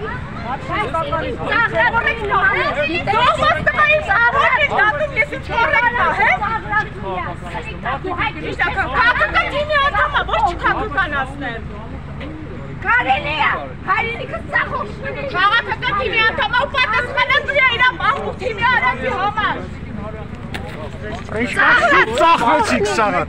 Ծախեցիք սաղատ։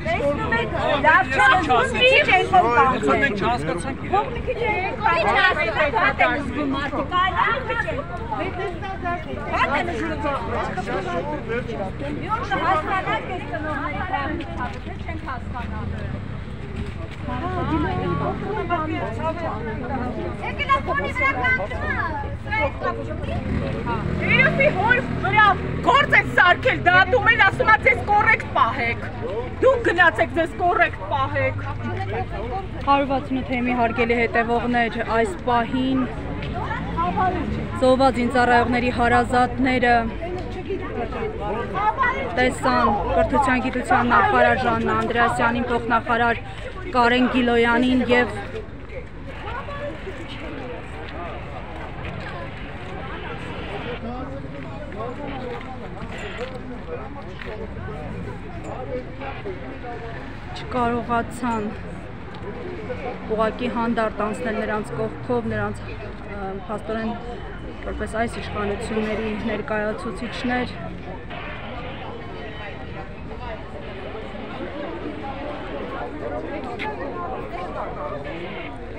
Գործ եք սարքել, դատում են, ասում ա ձեզ կոռեկտ պահեք։ Դուք գնացեք, ձեզ կոռեկտ պահեք։ 168 թեմի հարգելի հետևողներ, այս պահին զոհված ինձառայողների հարազատները տեսան կրթության գիտության նախարար Ժաննա Անդրեասյանին, փոխնախարար Կարեն Գիլոյանին և չկարողացան ուղղակի հանդարտ անցնել նրանց կողքով, նրանց փաստորեն որպես այս իշխանությունների ներկայացուցիչներ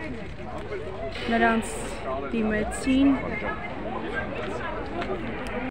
նրանց դիմեցին